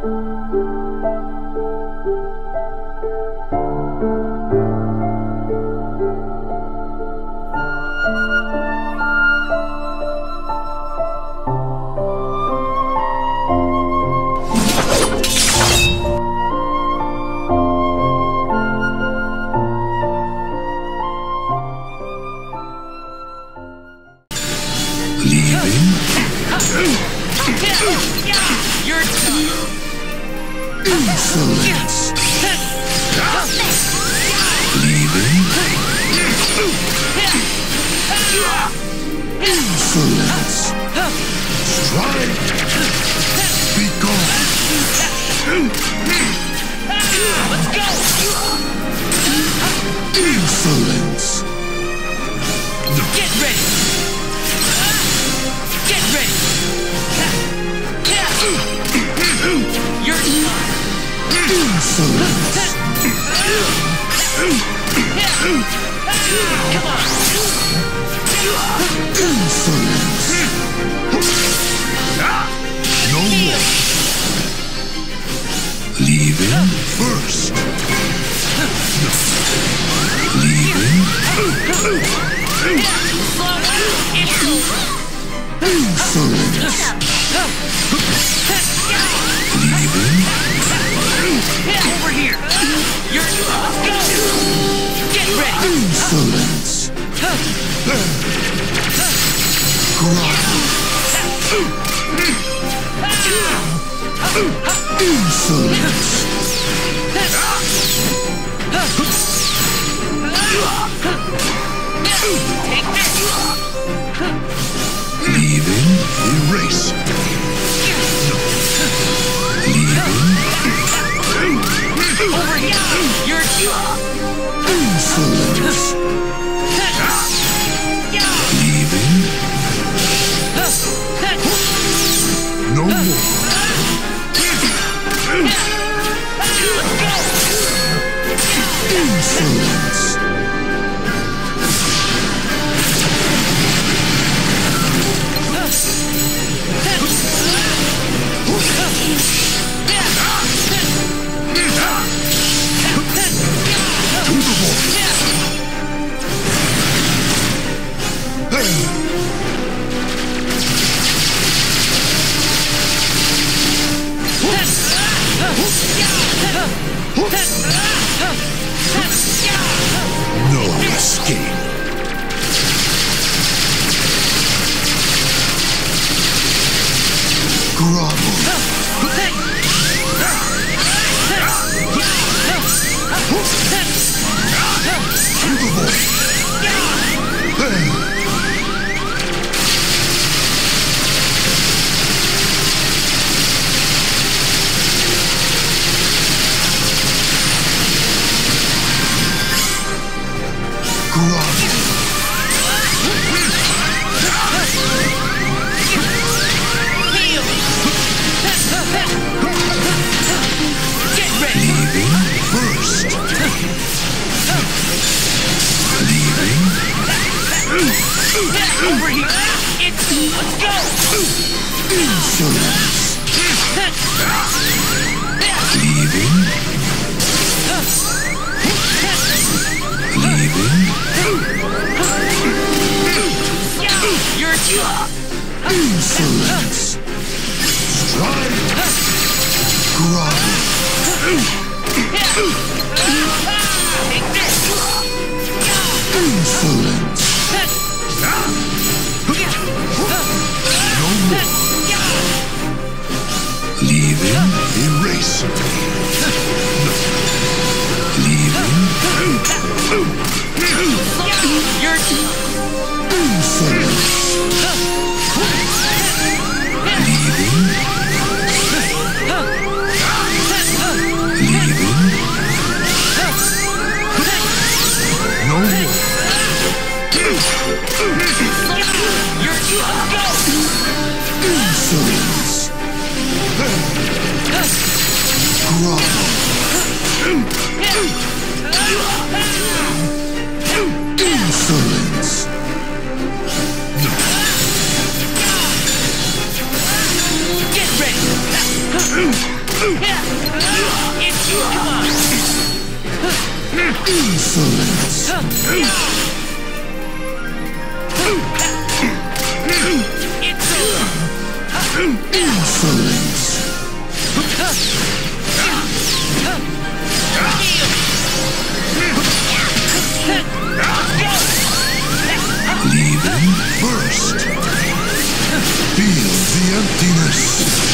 Insolence. Leaving. Insolence. Strike. Be gone. Let's go. Insolence. Get ready. Get ready. You're done. Insolence. Come on. Insolence. No more. Leaving first. Leaving. Insolence. Leaving. Over here. Let's go. Get ready. Insolence. Insolence. Take this. Leaving. Erase. Leaving. Over here. You're Insolence. Leaving. No more. Insolence. No escape. Grovel. Over here. Let's go. Insolence. Leaving. Leaving. You're Insolence. Strike. Grovel. Take this. Insolence. No more. Leaving. Erase. Leaving. You're Insolence. Leaving. Leaving. No more. Insolence. Grovel. Insolence. Get ready. It's come on. Insolence. It's over. Insolence. Leaving first. Feel the emptiness.